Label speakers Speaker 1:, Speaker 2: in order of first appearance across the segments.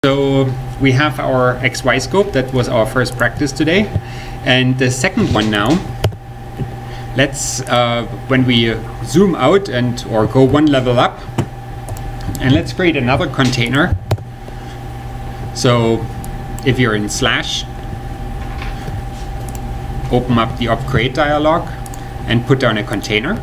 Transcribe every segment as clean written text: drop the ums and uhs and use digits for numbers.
Speaker 1: So we have our XY scope. That was our first practice today. And the second one now, let's, when we zoom out or go one level up, and let's create another container. So if you're in Slash, open up the upgrade dialog and put down a container.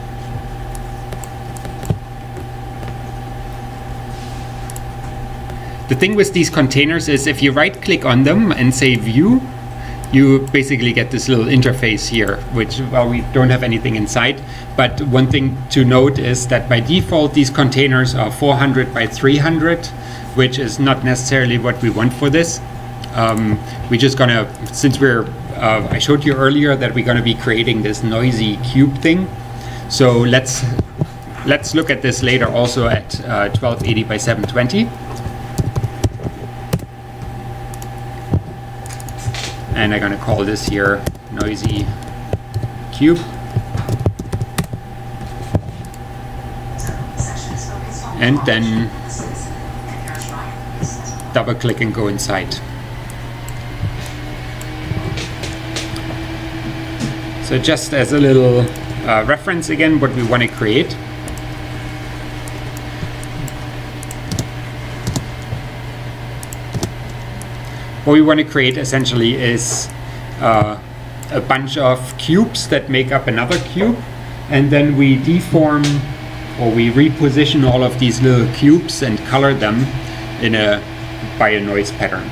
Speaker 1: The thing with these containers is if you right click on them and say view, you basically get this little interface here, which, well, we don't have anything inside. But one thing to note is that by default, these containers are 400 by 300, which is not necessarily what we want for this. We're just gonna, since we're, I showed you earlier that we're gonna be creating this noisy cube thing. So let's look at this later also at 1280 by 720. And I'm gonna call this here noisy cube. And then double click and go inside. So just as a little reference again, what we want to create. What we want to create essentially is a bunch of cubes that make up another cube, and then we deform or we reposition all of these little cubes and color them in by a noise pattern.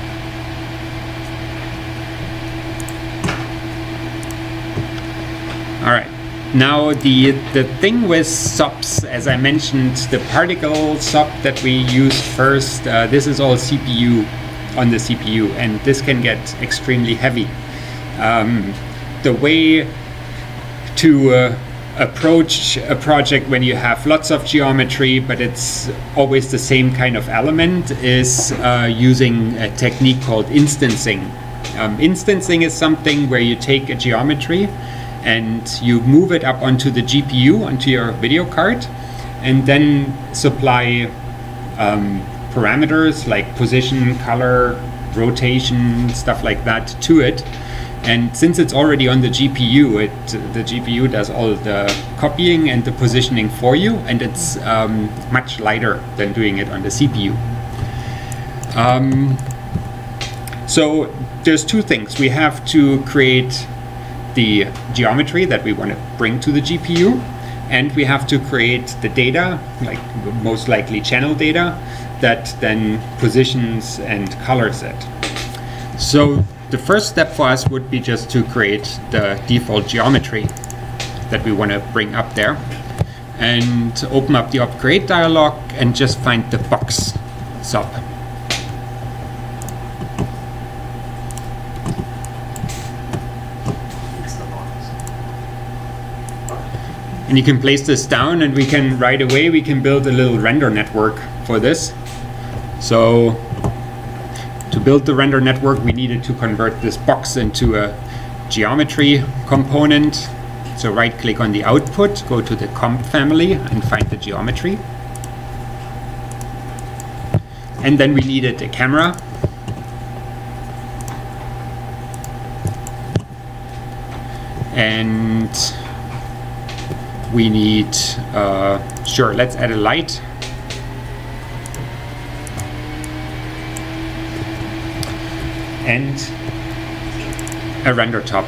Speaker 1: All right. Now the thing with SOPs, as I mentioned, the particle SOP that we used first, this is all CPU. On the CPU, and this can get extremely heavy. The way to approach a project when you have lots of geometry but it's always the same kind of element is using a technique called instancing. Instancing is something where you take a geometry and you move it up onto the GPU, onto your video card, and then supply parameters like position, color, rotation, stuff like that to it. And since it's already on the GPU, the GPU does all the copying and the positioning for you, and it's much lighter than doing it on the CPU. So there's two things. We have to create the geometry that we want to bring to the GPU, and we have to create the data, like most likely channel data, that then positions and colors it. So the first step for us would be just to create the default geometry that we want to bring up there, and open up the upgrade dialog and just find the box SOP. And you can place this down, and we can right away build a little render network for this. So to build the render network, we needed to convert this box into a geometry component. So right click on the output, go to the comp family and find the geometry. And then we needed a camera. And we need, sure, let's add a light. And a render top.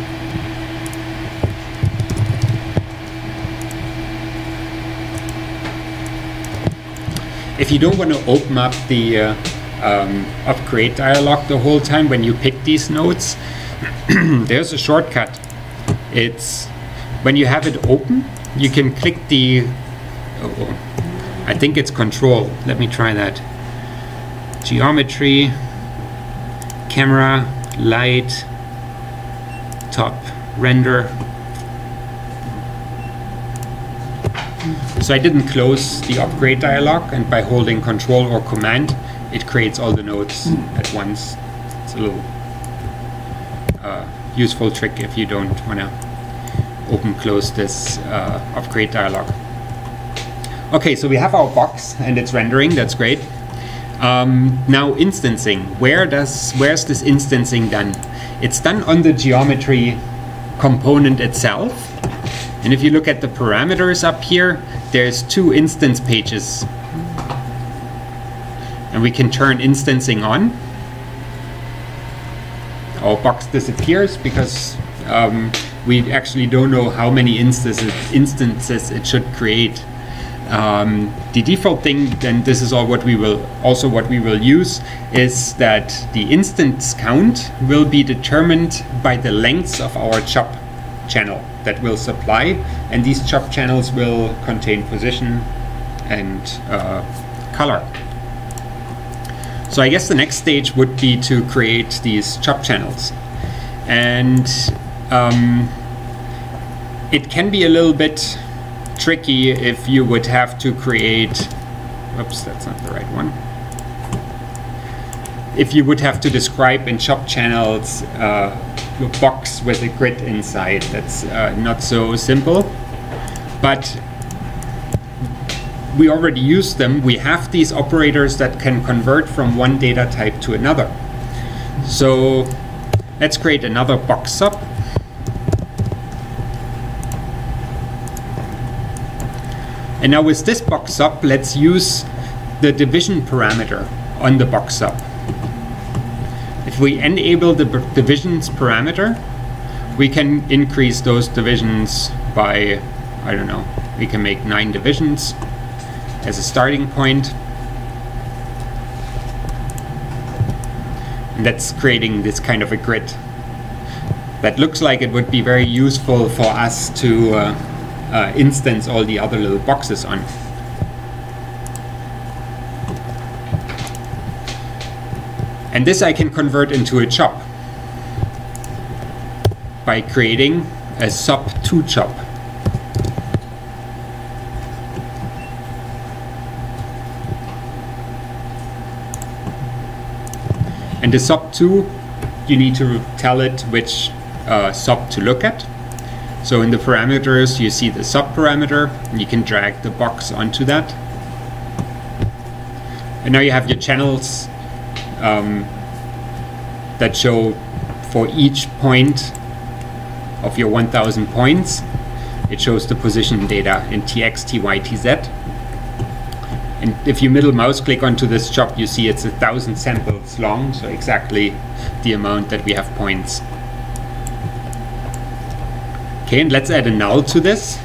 Speaker 1: If you don't want to open up the upgrade dialog the whole time when you pick these nodes, there's a shortcut. It's when you have it open, you can click the, I think it's control. Let me try that. Geometry, camera, light, top, render. So I didn't close the upgrade dialog, and by holding control or command, it creates all the nodes at once. It's a little useful trick if you don't want to close this upgrade dialog. Okay, so we have our box and it's rendering, that's great. Now instancing. Where's this instancing done? It's done on the geometry component itself. And if you look at the parameters up here, there's 2 instance pages. And we can turn instancing on. Our box disappears because we actually don't know how many instances it should create. The default thing, and this is what we will use, is that the instance count will be determined by the lengths of our chop channel that we'll supply, and these chop channels will contain position and color. So I guess the next stage would be to create these chop channels, and it can be a little bit tricky if you would have to create, oops, that's not the right one. If you would have to describe in chop channels a box with a grid inside, that's not so simple. But we already use them. We have these operators that can convert from one data type to another. So let's create another box sub. And now with this box sub, let's use the division parameter on the box sub. If we enable the divisions parameter, we can increase those divisions by, I don't know, we can make 9 divisions as a starting point. And that's creating this kind of a grid that looks like it would be very useful for us to instance all the other little boxes on. And this I can convert into a chop by creating a sub2 chop. And the sub2, you need to tell it which sub to look at. So in the parameters, you see the sub parameter, and you can drag the box onto that. And now you have your channels that show for each point of your 1000 points, it shows the position data in TX, TY, TZ. And if you middle mouse click onto this chop, you see it's 1000 samples long, so exactly the amount that we have points. Okay, and let's add a null to this.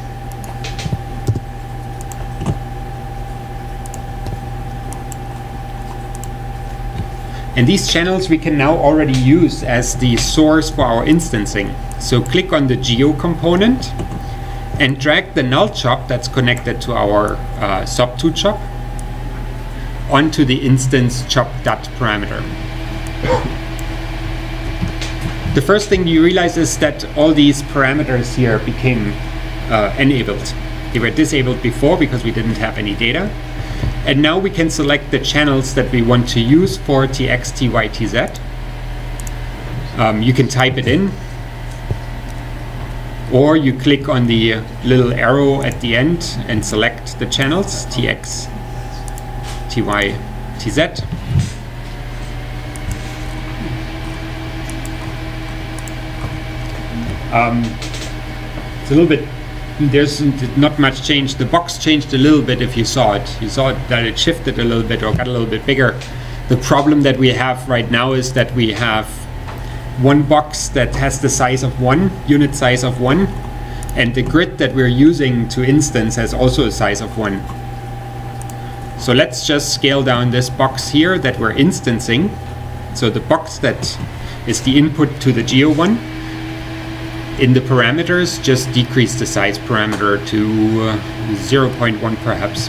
Speaker 1: And these channels we can now already use as the source for our instancing. So click on the geo component and drag the null chop that's connected to our sub2 chop onto the instance chop.dat parameter. The first thing you realize is that all these parameters here became enabled. They were disabled before because we didn't have any data. And now we can select the channels that we want to use for TX, TY, TZ. You can type it in, or you click on the little arrow at the end and select the channels, TX, TY, TZ. It's a little bit, there's not much change. The box changed a little bit if you saw it. You saw that it shifted a little bit or got a little bit bigger. The problem that we have right now is that we have one box that has the size of 1, unit size of 1, and the grid that we're using to instance has also a size of 1. So let's just scale down this box here that we're instancing. So the box that is the input to the geo one. In the parameters, just decrease the size parameter to 0.1 perhaps.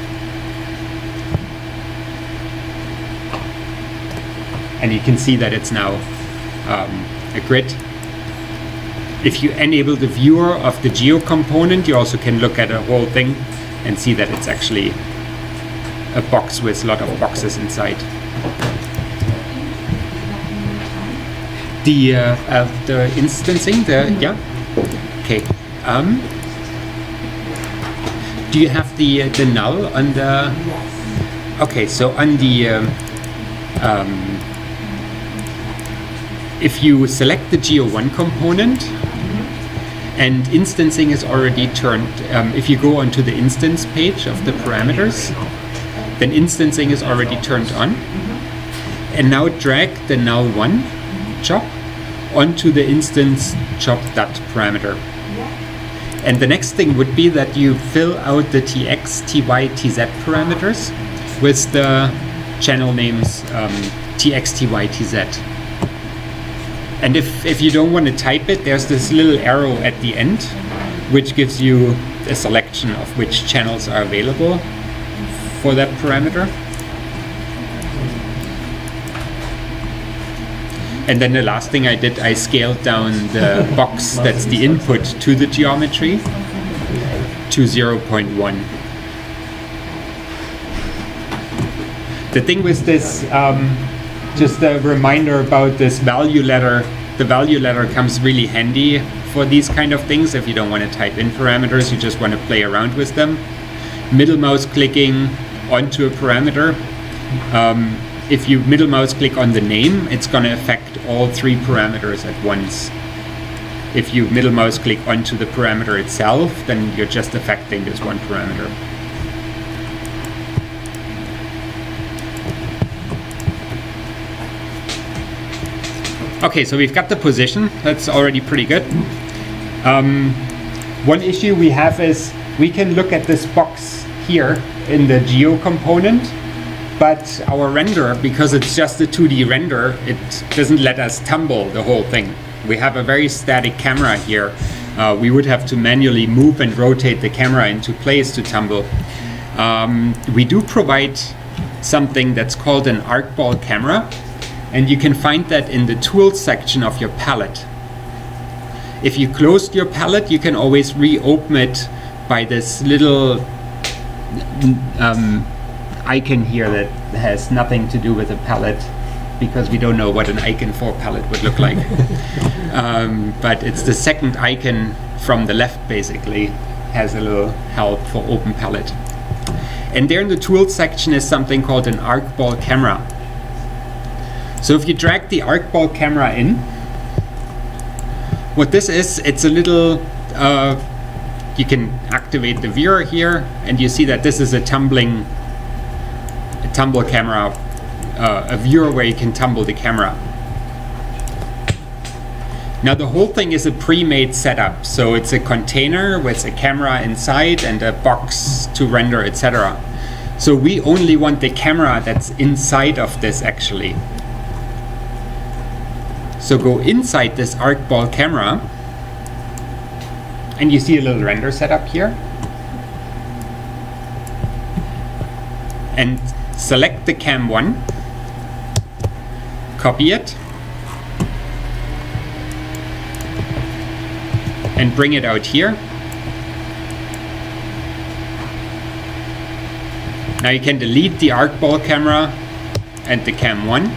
Speaker 1: And you can see that it's now a grid. If you enable the viewer of the geo component, you also can look at a whole thing and see that it's actually a box with a lot of boxes inside. The instancing, yeah. Okay. Do you have the null on the? Okay, so on the if you select the Geo1 component and instancing is already turned, if you go onto the instance page of the parameters, then instancing is already turned on. And now drag the null1 job onto the instance job.parameter. And the next thing would be that you fill out the tx, ty, tz parameters with the channel names tx, ty, tz. And if you don't want to type it, there's this little arrow at the end, which gives you a selection of which channels are available for that parameter. And then the last thing I did, I scaled down the box that's the input to the geometry to 0.1. The thing with this, just a reminder about this value ladder. The value ladder comes really handy for these kind of things. If you don't want to type in parameters, you just want to play around with them. Middle mouse clicking onto a parameter. If you middle mouse click on the name, it's going to affect all three parameters at once. If you middle mouse click onto the parameter itself, then you're just affecting this one parameter. Okay, so we've got the position. That's already pretty good. One issue we have is we can look at this box here in the geo component, but our render, because it's just a 2D render, it doesn't let us tumble the whole thing. We have a very static camera here. We would have to manually move and rotate the camera into place to tumble. We do provide something that's called an arcball camera, and you can find that in the tools section of your palette. If you closed your palette, you can always reopen it by this little icon here that has nothing to do with a palette, because we don't know what an icon for palette would look like. But it's the second icon from the left, basically, has a little help for open palette. And there in the tools section is something called an arcball camera. So if you drag the arcball camera in, what this is, it's a little, you can activate the viewer here, and you see that this is a tumble camera, a viewer where you can tumble the camera. Now the whole thing is a pre-made setup, so it's a container with a camera inside and a box to render, etc. So we only want the camera that's inside of this actually. So go inside this arcball camera, and you see a little render setup here. And select the cam1, copy it, and bring it out here. Now you can delete the arcball camera and the cam1.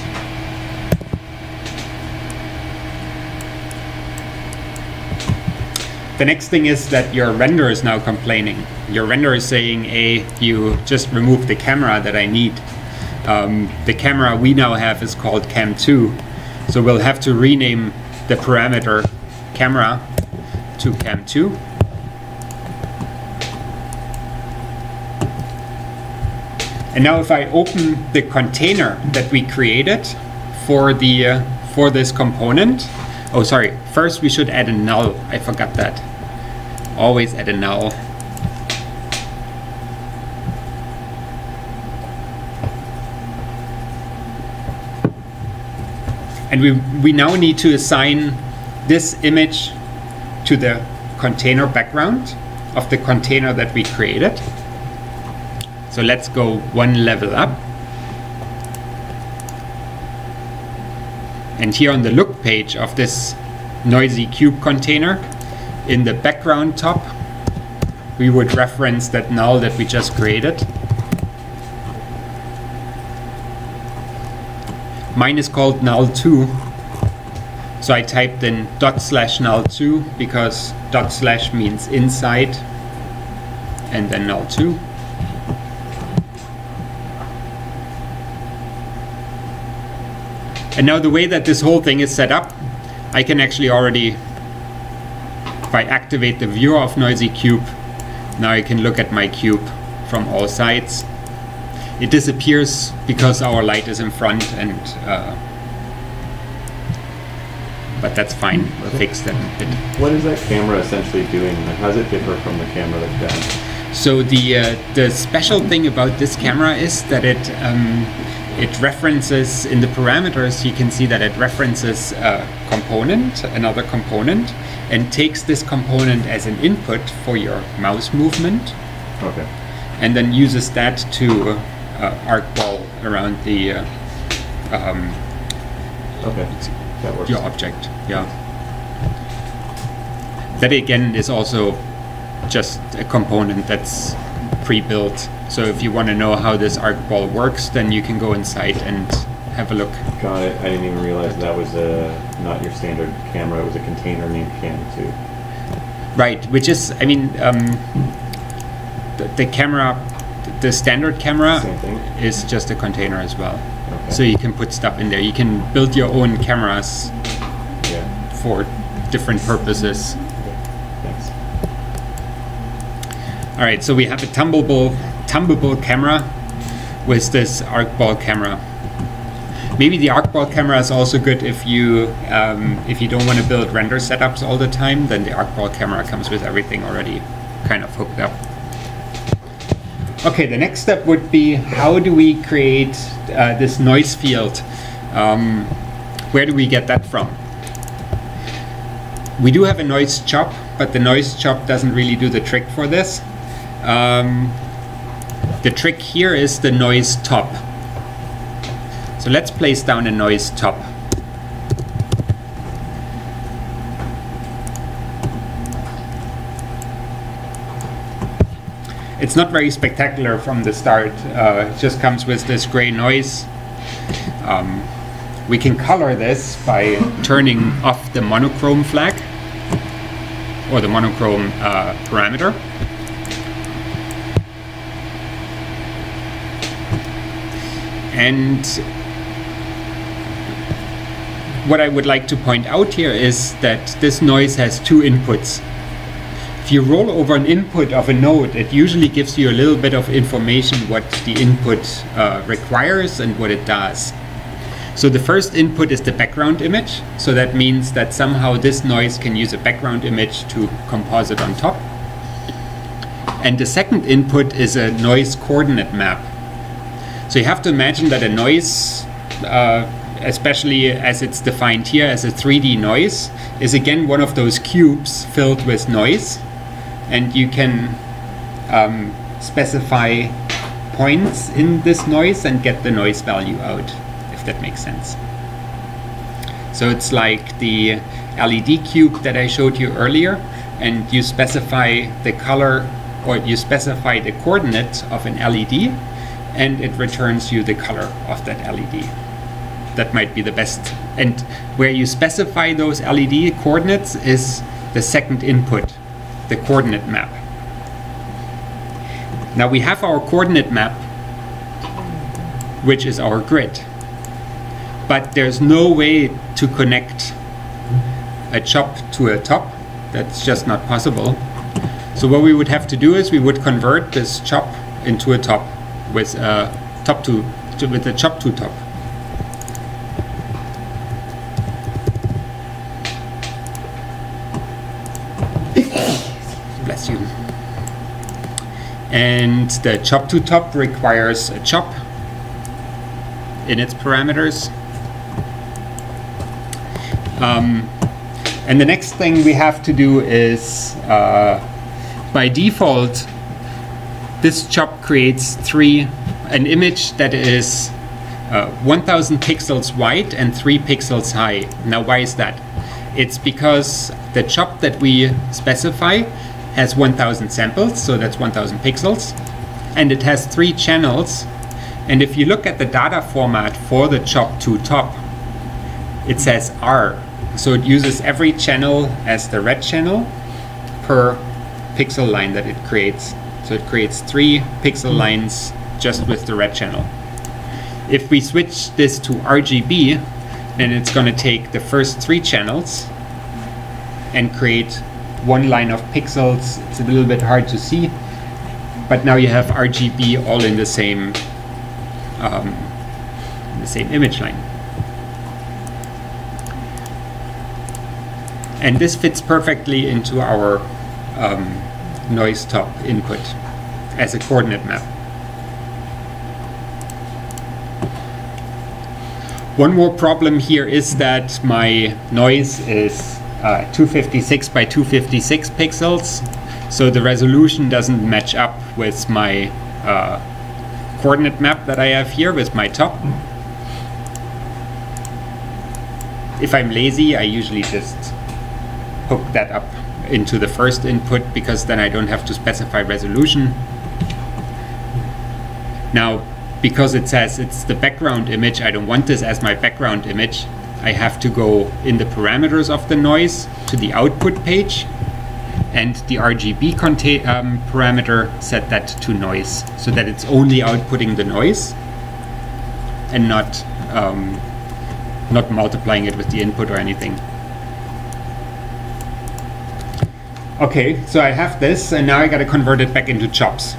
Speaker 1: The next thing is that your render is now complaining. Your render is saying, hey, you just removed the camera that I need. The camera we now have is called cam2. So we'll have to rename the parameter camera to cam2. And now if I open the container that we created for this component, oh sorry, first we should add a null. I forgot that. Always add a null. And we now need to assign this image to the container background of the container that we created. So let's go one level up. And here on the look page of this noisy cube container, in the background top, we would reference that null that we just created. Mine is called null2. So I typed in /null2 because / means inside, and then null2. And now the way that this whole thing is set up, I can actually already, if I activate the viewer of noisy cube, now I can look at my cube from all sides. It disappears because our light is in front, and but that's fine. We'll fix that in a bit.
Speaker 2: What is that camera essentially doing? How does it differ from the camera that's down?
Speaker 1: So the special thing about this camera is that it references in the parameters. You can see that it references a component, another component, and takes this component as an input for your mouse movement.
Speaker 2: Okay.
Speaker 1: And then uses that to arc ball around the
Speaker 2: okay. That works.
Speaker 1: your object. Yeah. That again is also just a component that's pre-built. So if you want to know how this arc ball works, then you can go inside and have a look.
Speaker 2: Got it. I didn't even realize that was not your standard camera. It was a container named Cam 2.
Speaker 1: Right, which is, I mean, the camera, the standard camera is just a container as well.
Speaker 2: Okay.
Speaker 1: So you can put stuff in there. You can build your own cameras for different purposes.
Speaker 2: Okay. Thanks.
Speaker 1: All right, so we have a tumbleable camera with this arc ball camera. Maybe the arc ball camera is also good if you don't want to build render setups all the time. Then the arc ball camera comes with everything already kind of hooked up. Okay, the next step would be, how do we create this noise field? Where do we get that from? We do have a noise chop, but the noise chop doesn't really do the trick for this. The trick here is the noise top. So let's place down a noise top. It's not very spectacular from the start. It just comes with this gray noise. We can color this by turning off the monochrome flag or the monochrome parameter. And what I would like to point out here is that this noise has two inputs. If you roll over an input of a node, it usually gives you a little bit of information what the input requires and what it does. So the first input is the background image. So that means that somehow this noise can use a background image to composite on top. And the second input is a noise coordinate map. So you have to imagine that a noise, especially as it's defined here as a 3D noise, is again one of those cubes filled with noise. And you can specify points in this noise and get the noise value out, if that makes sense. So it's like the LED cube that I showed you earlier, and you specify the color, or you specify the coordinate of an LED, and it returns you the color of that LED. That might be the best. And where you specify those LED coordinates is the second input, the coordinate map. Now we have our coordinate map, which is our grid. But there's no way to connect a chop to a top. That's just not possible. So what we would have to do is we would convert this chop into a top with a chop to top. Bless you. And the chop to top requires a chop in its parameters. And the next thing we have to do is, by default, this chop creates an image that is 1000 pixels wide and 3 pixels high. Now why is that? It's because the chop that we specify has 1000 samples, so that's 1000 pixels, and it has 3 channels. And if you look at the data format for the chop to top, it says R. So it uses every channel as the red channel per pixel line that it creates. So it creates 3 pixel lines just with the red channel. If we switch this to RGB and it's going to take the first 3 channels and create one line of pixels. It's a little bit hard to see, but now you have RGB all in the same image line. And this fits perfectly into our noise top input as a coordinate map. One more problem here is that my noise is 256 by 256 pixels, so the resolution doesn't match up with my coordinate map that I have here with my top. If I'm lazy, I usually just hook that up into the first input, because then I don't have to specify resolution. Now, because it says it's the background image, I don't want this as my background image. I have to go in the parameters of the noise to the output page, and the RGB parameter, set that to noise, so that it's only outputting the noise and not multiplying it with the input or anything. Okay, so I have this, and now I gotta convert it back into chops,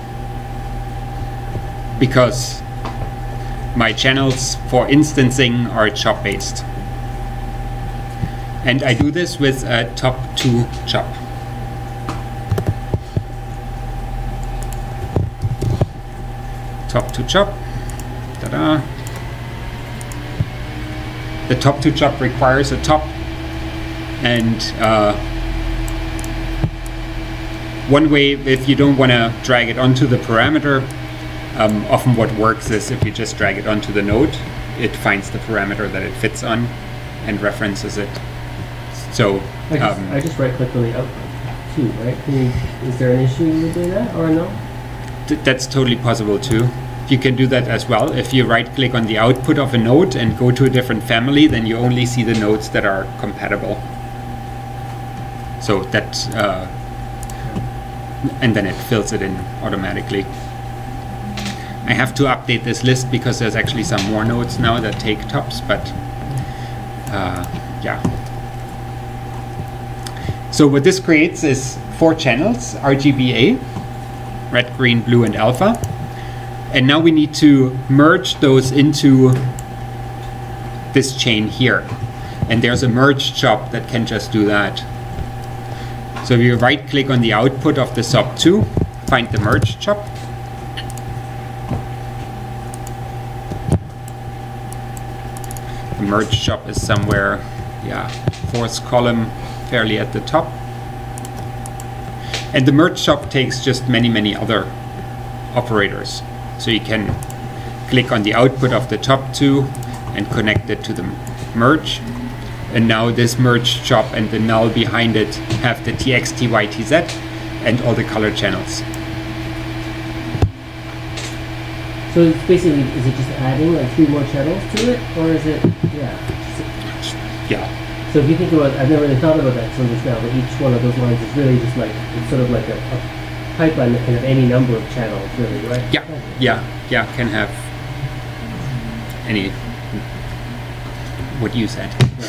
Speaker 1: because my channels for instancing are chop based. And I do this with a top to chop. Top to chop. Ta-da. The top to chop requires a top, and one way, if you don't want to drag it onto the parameter, often what works is if you just drag it onto the node, it finds the parameter that it fits on and references it. So
Speaker 3: I just right click on the output too, right? Is there an issue with doing that, or no?
Speaker 1: That's totally possible too. You can do that as well. If you right click on the output of a node and go to a different family, then you only see the nodes that are compatible. So that and then it fills it in automatically. I have to update this list because there's actually some more nodes now that take tops, but yeah. So what this creates is 4 channels, RGBA, red, green, blue, and alpha. And now we need to merge those into this chain here. And there's a merge chop that can just do that. So if you right click on the output of the SOP2, find the merge chop. The merge chop is somewhere, yeah, 4th column, fairly at the top. And the merge chop takes just many other operators. So you can click on the output of the top 2 and connect it to the merge. And now this merge chop and the null behind it have the TX, TY, TZ and all the color channels.
Speaker 3: So it's basically, is it just adding like 3 more channels to it, or is it,
Speaker 1: Yeah.
Speaker 3: So if you think about, I've never really thought about that until just now, but each one of those lines is really just like, it's sort of like a pipeline that can have any number of channels, really, right?
Speaker 1: Yeah, can have any, what you said.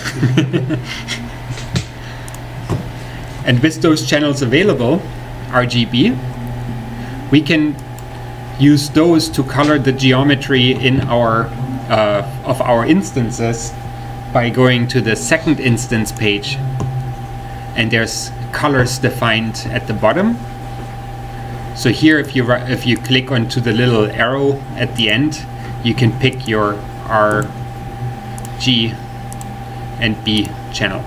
Speaker 1: And with those channels available, RGB, we can use those to color the geometry in our of our instances by going to the second instance page, and there's colors defined at the bottom. So here, if you click onto the little arrow at the end, you can pick your R, G, and B channel.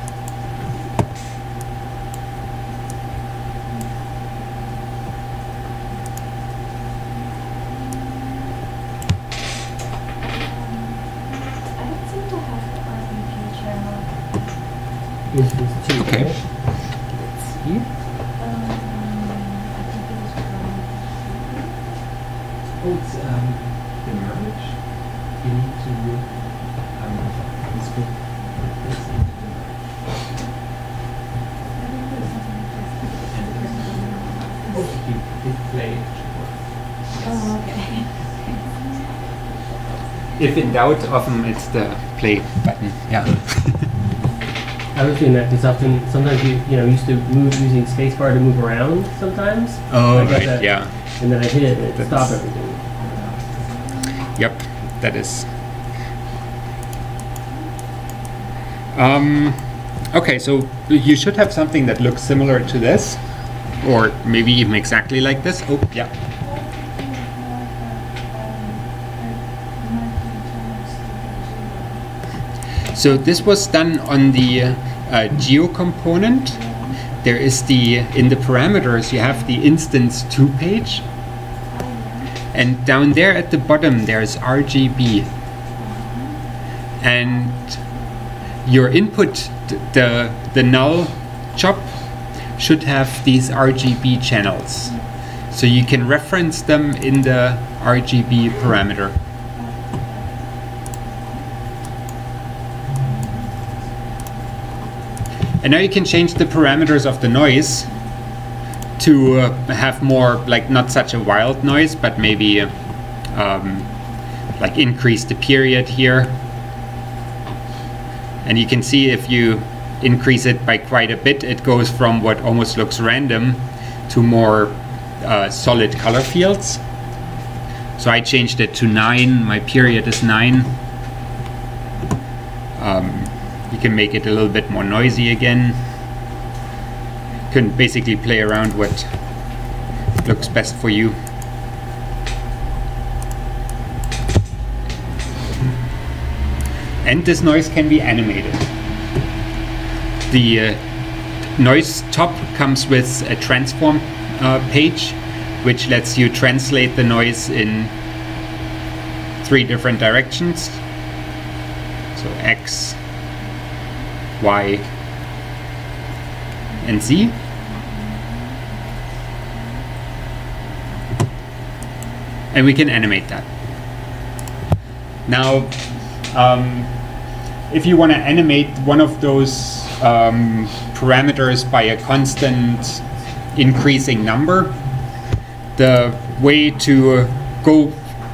Speaker 3: Is this 2,
Speaker 1: Okay.
Speaker 3: right? Let's see.
Speaker 4: It's the merge. You need to display this into the merge. And also display.
Speaker 5: Oh, okay.
Speaker 1: If in doubt, often it's the play button. Yeah.
Speaker 3: I was doing that because sometimes you used to move using spacebar to move around sometimes.
Speaker 1: Oh,
Speaker 3: I got
Speaker 1: right.
Speaker 3: that,
Speaker 1: Yeah.
Speaker 3: And then I hit it and it
Speaker 1: That's-
Speaker 3: stopped everything.
Speaker 1: Yep. That is. Okay, so you should have something that looks similar to this, or maybe even exactly like this. Oh, yeah. So this was done on the geo component. There is in the parameters, you have the instance2 page. And down there at the bottom, there's RGB. And your input, the null chop, should have these RGB channels. So you can reference them in the RGB parameter. And now you can change the parameters of the noise to have more, like, not such a wild noise, but maybe like increase the period here. And you can see if you increase it by quite a bit, it goes from what almost looks random to more solid color fields. So I changed it to 9, my period is 9. You can make it a little bit more noisy again. You can basically play around what looks best for you. And this noise can be animated. The noise top comes with a transform page, which lets you translate the noise in 3 different directions. So X, Y, and Z. And we can animate that. Now, if you want to animate one of those parameters by a constant increasing number, the way to go,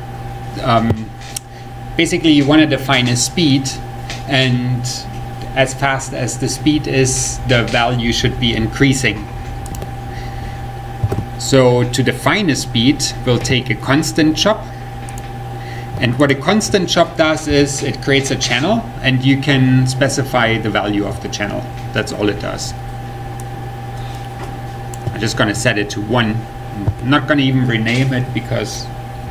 Speaker 1: basically you want to define a speed, and as fast as the speed is, the value should be increasing. So to define a speed, we'll take a constant chop. And what a constant chop does is it creates a channel, and you can specify the value of the channel. That's all it does. I'm just going to set it to 1. I'm not going to even rename it because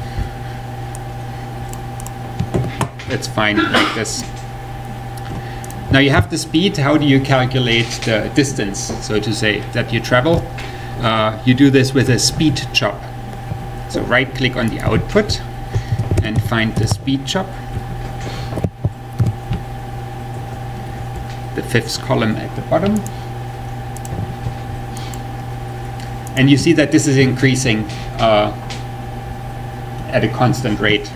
Speaker 1: it's fine like this. Now you have the speed. How do you calculate the distance, so to say, that you travel? You do this with a speed chop. So right click on the output and find the speed chop. The 5th column at the bottom. And you see that this is increasing at a constant rate.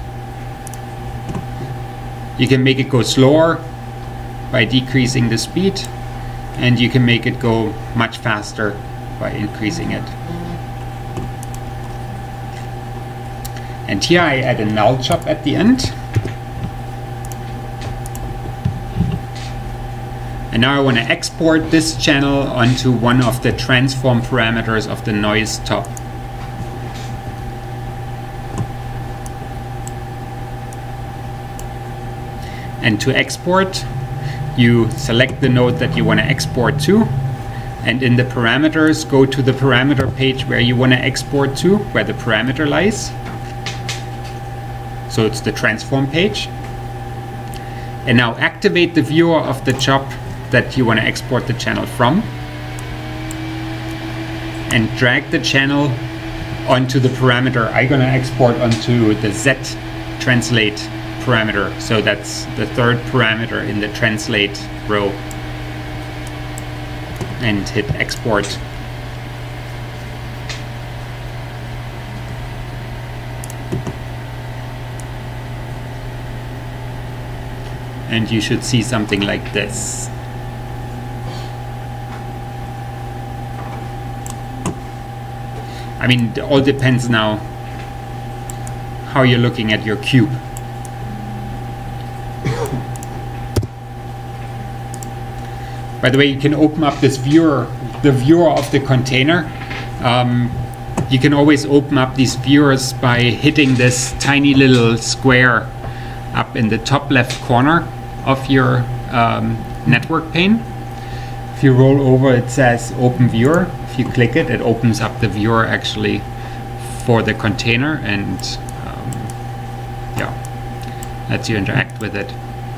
Speaker 1: You can make it go slower by decreasing the speed, and you can make it go much faster by increasing it. And here I add a null chop at the end. And now I want to export this channel onto one of the transform parameters of the noise top. And to export, you select the node that you want to export to, and in the parameters, go to the parameter page where you want to export to, where the parameter lies. So it's the transform page. And now activate the viewer of the chop that you want to export the channel from, and drag the channel onto the parameter I'm going to export onto the Z translate parameter. So that's the 3rd parameter in the translate row, and hit export. And you should see something like this. I mean, it all depends now how you're looking at your cube. By the way, you can open up this viewer, the viewer of the container. You can always open up these viewers by hitting this tiny little square up in the top left corner of your network pane. If you roll over, it says Open Viewer. If you click it, it opens up the viewer actually for the container, and yeah, lets you interact with it.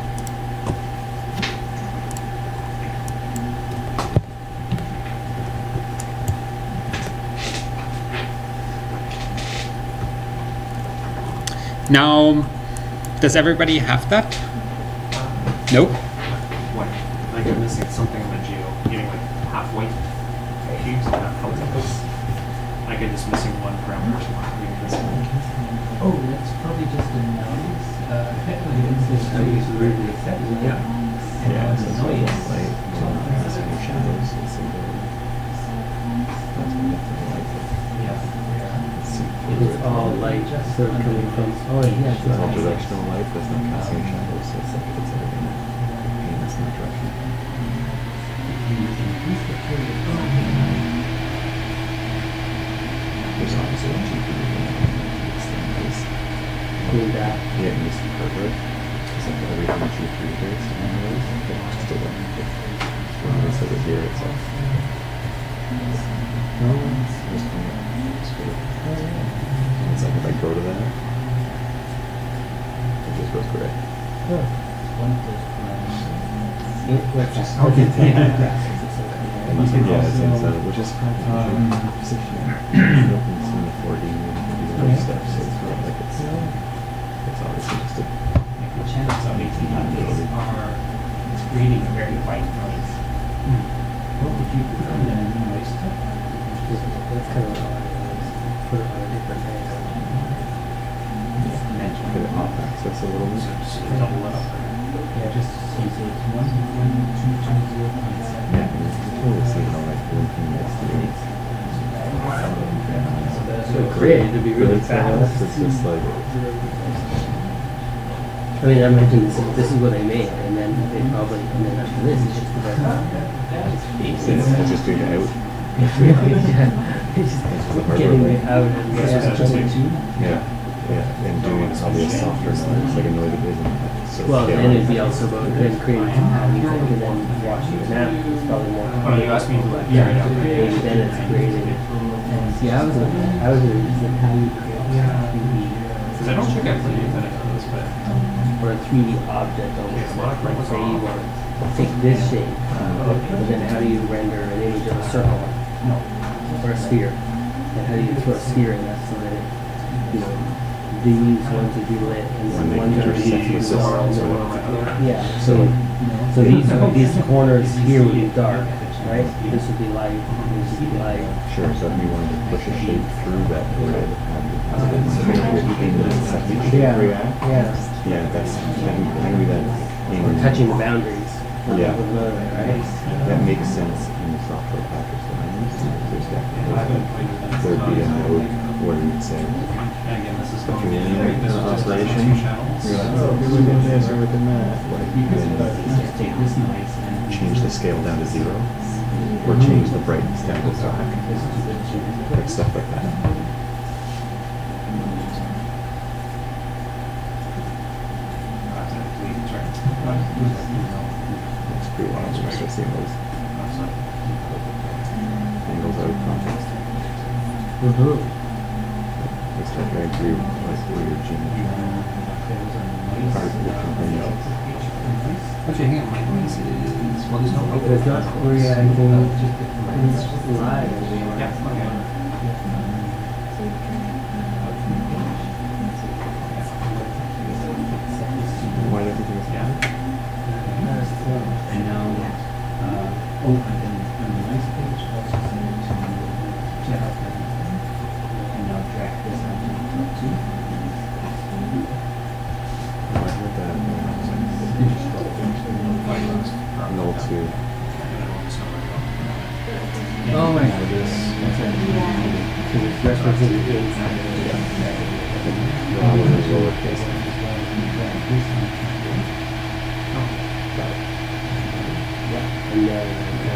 Speaker 1: Now, does everybody have that? Nope.
Speaker 5: What? Like you're missing something on the geo, getting like half white cubes and half color inputs. Like you're just missing one parameter.
Speaker 4: Oh, that's probably just a noise. Effectively, it's just how you really accept it.
Speaker 5: Yeah.
Speaker 2: Yeah,
Speaker 4: It's
Speaker 2: so
Speaker 4: a noise.
Speaker 2: light, that's any shadows, it's in there. That's when you have to light it.
Speaker 5: Yeah.
Speaker 3: It's all light sort of coming from. Oh yeah,
Speaker 2: It's all directional light, there's no casting shadows, so it's like it's everything. And it's not directional. There's obviously a GPU it's nice.
Speaker 3: cool that.
Speaker 2: Yeah, it needs to be perfect. It's like everything G3 based on those, but still like when they said it here, it's like just kind of it's good. It's like if I go to that, it just goes gray.
Speaker 4: One of those
Speaker 2: Unless yeah, it's inside, which is kind of position. It opens in the 4D and do other stuff, so it's not like it's obviously just a
Speaker 5: The channels of 1800s are creating a very white noise.
Speaker 4: What would you put on the noise stuff?
Speaker 3: That's kind of what I was put it on a different angle.
Speaker 2: bit of off access a little bit.
Speaker 5: Just double it up.
Speaker 4: Yeah, just so it's 11220.7.
Speaker 2: Yeah, you can totally see how like blinking is doing.
Speaker 3: So created to be really fast.
Speaker 2: It's just like
Speaker 3: I mean, I imagine this is what they made, and then they probably, and then after this, it's just the
Speaker 2: it's just doing it out.
Speaker 3: it's just getting it out and
Speaker 2: Yeah, yeah, and doing probably a softer noise, like a noise that isn't so
Speaker 3: well,
Speaker 2: scale.
Speaker 3: then it'd be also about then creating music and then watching it now. It's probably more.
Speaker 5: Oh, you asked me to like
Speaker 3: Yeah,
Speaker 5: carry it out.
Speaker 3: maybe then it's creating. And see, I was looking at how you create
Speaker 5: Because I don't think I've played anything of those, but
Speaker 3: or a 3D object almost. Like say you want to take this shape, but then how do you render an image of a circle or a sphere? And how do you throw a sphere in that so that it, you know, these ones would be lit and
Speaker 2: When
Speaker 3: then
Speaker 2: they
Speaker 3: ones are
Speaker 2: intersect with this,
Speaker 3: yeah. So these corners here would be dark, right? This would be light. This would be light.
Speaker 2: Sure, so if you wanted to push a shape through that grid, have it in the second shape react.
Speaker 3: Yeah.
Speaker 2: Yeah, that's maybe that
Speaker 3: Or touching the boundaries.
Speaker 2: Yeah.
Speaker 3: Right.
Speaker 2: That makes sense in the software package that I'm using. There's definitely there'd be a node where you'd say,
Speaker 5: again, this is
Speaker 2: if
Speaker 5: going
Speaker 2: you're
Speaker 5: to
Speaker 2: in
Speaker 5: be
Speaker 2: the operation, you're like, oh, you're within this or within that. Like, you
Speaker 4: Just take this noise and
Speaker 2: can change the scale down to 0, or change the brightness down to black, like stuff like that. It's pretty wild when I start seeing those angles out of context. They start going through like weird geometry. Hard to comprehend.
Speaker 5: Actually, hang on, my noise is, well, there's no
Speaker 3: But it's not reacting. It's live.
Speaker 5: Yeah, okay.
Speaker 2: Why did everything is
Speaker 5: Yeah.
Speaker 4: and now and then on the nice page also send it to check out the and now drag this onto the top too.
Speaker 2: I heard that null 2.
Speaker 3: Oh my god. So it's referencing the inside.
Speaker 2: Null is lowercase.
Speaker 3: and then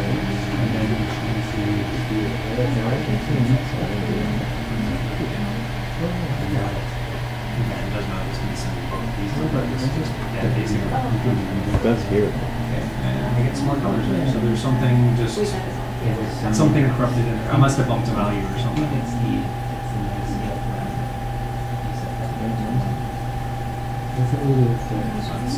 Speaker 5: It doesn't matter, it's gonna send you both these. Yeah, basically.
Speaker 2: It does here.
Speaker 5: And I get some more colors there, so there's something just, something corrupted in there. I must have bumped a value or something. So it's,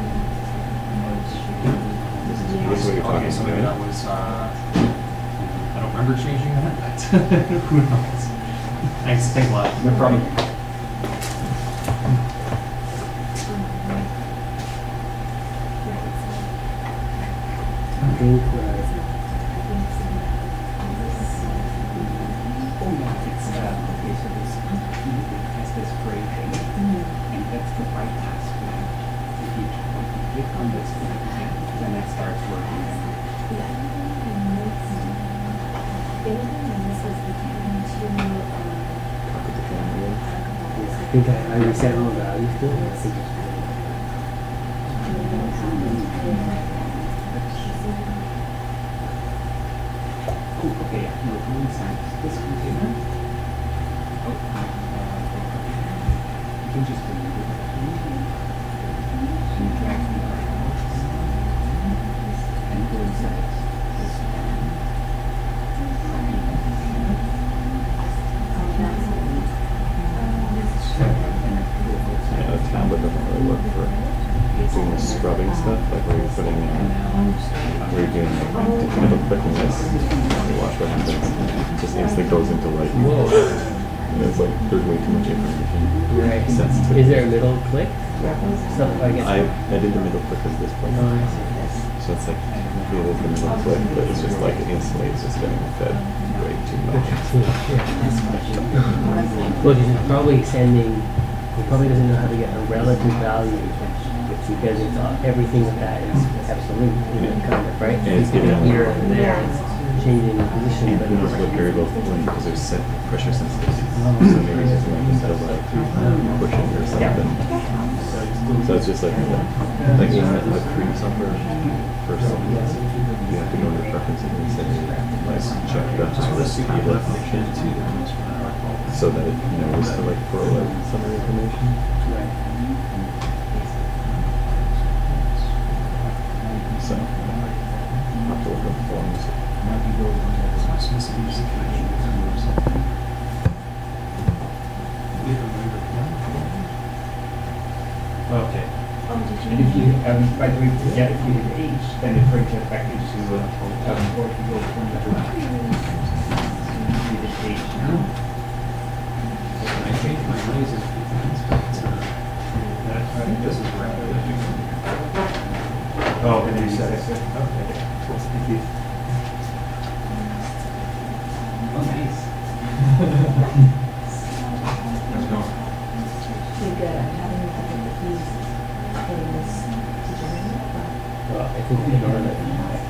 Speaker 2: This is what you're
Speaker 5: okay,
Speaker 2: talking
Speaker 5: so maybe
Speaker 2: about.
Speaker 5: that was, I don't remember changing that, but who knows? Thanks a lot.
Speaker 2: No problem.
Speaker 3: I think
Speaker 4: It's, okay, so this has this gray thing, and that's the bypass flag. If you click on this flag, then it starts working.
Speaker 3: I think I reset all the values to it. I think it's
Speaker 4: Oh, okay, yeah, no, go inside this container. Oh, you can just delete it. And drag the artwork. And go inside this
Speaker 2: Yeah, the tablet doesn't really work for doing the scrubbing stuff, like where you're putting, where you're doing middle clicking this, you watch what happens, it just instantly goes into like, and it's like, there's way too much information.
Speaker 3: right.
Speaker 2: Sensitive.
Speaker 3: Is there a middle click? So I guess.
Speaker 2: I did the middle click as this place.
Speaker 3: Oh, I see.
Speaker 2: So it's like, maybe there's the middle click, but it's just like instantly it's just getting fed way too much.
Speaker 3: Well, he's probably sending. He probably doesn't know how to get a relative value because it's everything of that is absolute, kind of, right?
Speaker 2: And it's
Speaker 3: getting
Speaker 2: giving-
Speaker 3: here and there, it's changing the position, but
Speaker 2: And those look very low because there's set pressure sensitivity. So maybe it's just like instead of like pushing or something. So it's just like in the cream software first, you have to go into preferences and say like check that just for the speed function so that it knows to like throw out some of the information. So I'll have to look up forms.
Speaker 5: Okay.
Speaker 4: And if you, by the way, forget if you hit H, then it brings it back into, or if you go one level back. You hit H now.
Speaker 5: I changed my lasers a few times, but I think this is right.
Speaker 4: Oh, and then you set it. Okay. Cool. Thank you.
Speaker 5: Oh, nice. How's it going?
Speaker 6: Pretty good. I'm having a couple of keys getting this to generate, but
Speaker 3: well, I think we ignore that.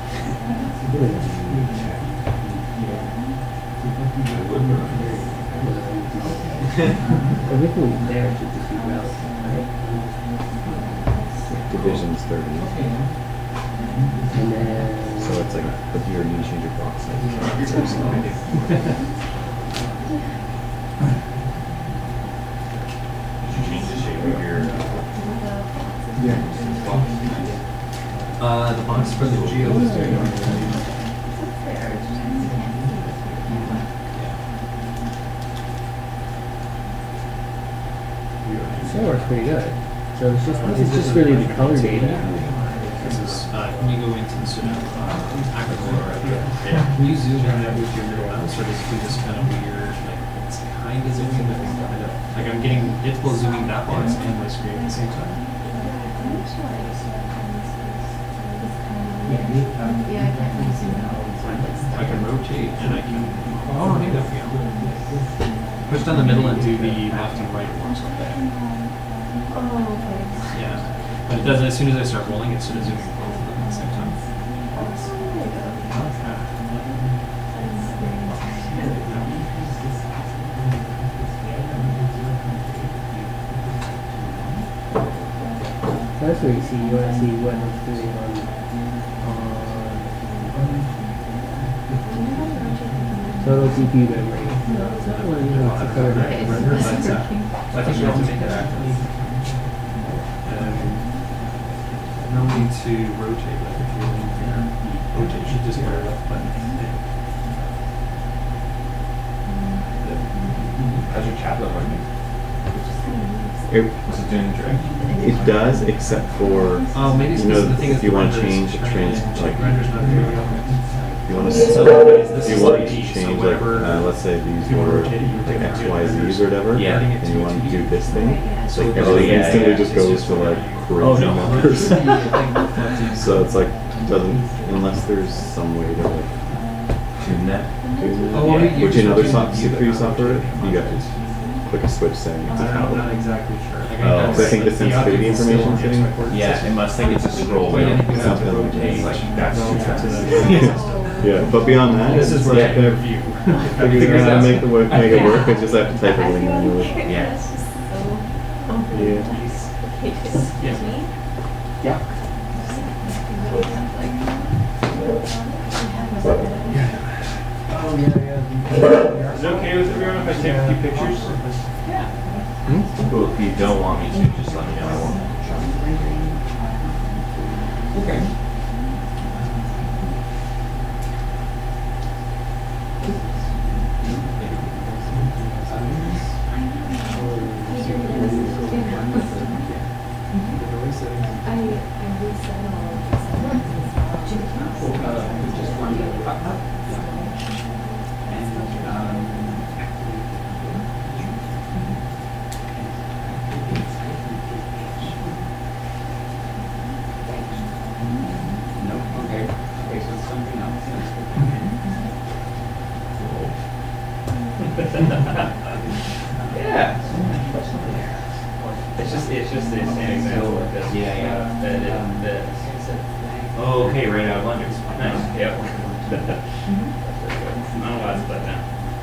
Speaker 3: Everything there should just be relative, right?
Speaker 2: Division's 30.
Speaker 3: And then.
Speaker 2: So it's like, but you're need to change your box size. So it's not-
Speaker 5: Change the shape of your, the box for the Geo is doing.
Speaker 3: So that works pretty good. So it's just, this is just really the color data.
Speaker 5: This is, when you go into the sort of active or can you zoom in out with your middle mouse, or does it do this kind of weird, like it's kind of zooming, but it's kind of, like I'm getting, it's both zooming that box and my screen at the same time.
Speaker 6: yeah, I can't really zoom out.
Speaker 5: I can rotate and I can, oh, hey, there we go. Push down the middle and do the left and right works up there.
Speaker 6: Oh, okay.
Speaker 5: Yeah, but it does, as soon as I start rolling, it's sort of zooming both of them at the same time.
Speaker 3: So that's where you see, you want to see what it's doing on Total CPU memory. No, it's not one. You know, it's a code.
Speaker 5: So I think you have to make it active. No need to rotate, like if you're in here, rotate, you should just go left button.
Speaker 2: How's your tablet working?
Speaker 7: Was it doing direct?
Speaker 2: It does, except for
Speaker 5: Oh, maybe it's
Speaker 2: you
Speaker 5: because
Speaker 2: know,
Speaker 5: the thing is
Speaker 2: if you
Speaker 5: the
Speaker 2: want to
Speaker 5: render is
Speaker 2: change the
Speaker 5: turning
Speaker 2: trans,
Speaker 5: in,
Speaker 2: like
Speaker 5: render's not very
Speaker 2: if you want to,
Speaker 5: So anyways, this
Speaker 2: if you
Speaker 5: is
Speaker 2: want
Speaker 5: like
Speaker 2: to
Speaker 5: D, so
Speaker 2: change like
Speaker 5: whatever
Speaker 2: let's say these
Speaker 5: you
Speaker 2: were
Speaker 5: rotate it, you
Speaker 2: like
Speaker 5: rotate
Speaker 2: X,
Speaker 5: it,
Speaker 2: Y,
Speaker 5: renders,
Speaker 2: Z's or whatever,
Speaker 5: yeah.
Speaker 2: and you want to do this thing,
Speaker 5: So
Speaker 2: like
Speaker 5: it's
Speaker 2: everything
Speaker 7: yeah,
Speaker 2: instantly
Speaker 7: yeah.
Speaker 2: just
Speaker 5: It's
Speaker 2: goes
Speaker 5: just
Speaker 2: to like
Speaker 5: whatever
Speaker 2: crazy
Speaker 5: you-
Speaker 2: numbers.
Speaker 5: Yeah.
Speaker 2: So it's like doesn't unless there's some way to like
Speaker 7: Tune that.
Speaker 2: do that.
Speaker 5: Oh, well, you
Speaker 2: Which in
Speaker 5: just
Speaker 2: other
Speaker 5: have to view the
Speaker 2: CPU software,
Speaker 5: application.
Speaker 2: you got to click a switch saying it's a
Speaker 5: I'm
Speaker 2: tablet.
Speaker 5: not exactly sure. Like,
Speaker 7: Oh,
Speaker 5: know
Speaker 7: so I
Speaker 2: think the
Speaker 5: the
Speaker 2: sensitivity
Speaker 5: object is still
Speaker 2: information
Speaker 5: on the
Speaker 2: thing-
Speaker 5: export
Speaker 7: Yeah,
Speaker 5: system.
Speaker 7: it must think it's a scroll
Speaker 5: But
Speaker 7: wheel.
Speaker 5: then if you have to
Speaker 2: Something
Speaker 5: rotate,
Speaker 7: like
Speaker 5: like
Speaker 7: that's
Speaker 5: to
Speaker 7: too
Speaker 5: the
Speaker 2: Yeah, but beyond that,
Speaker 5: This is where
Speaker 2: yeah,
Speaker 5: I can review.
Speaker 2: figures out how to make the work, make it work. I just have to type everything manually.
Speaker 7: Yeah.
Speaker 6: It's just so
Speaker 2: Yeah.
Speaker 6: complicated.
Speaker 5: Yeah.
Speaker 3: Yeah. Oh, yeah, yeah.
Speaker 7: Is it okay with everyone if I take a few pictures? Cool. If you don't want me to, just let me know. I won't.
Speaker 3: Okay.
Speaker 6: I reset all of the settings.
Speaker 4: Just one up. No, okay. Okay, so it's something else. Yeah. It's just the same example with this.
Speaker 7: Yeah, yeah.
Speaker 4: This.
Speaker 7: Oh, okay, right out of London. Nice.
Speaker 4: Yep. Not a lot to put down.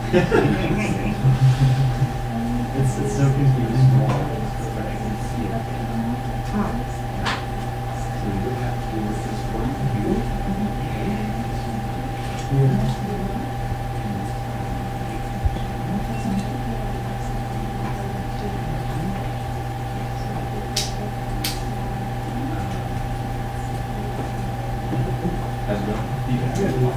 Speaker 5: It's so confusing.
Speaker 7: How's it going?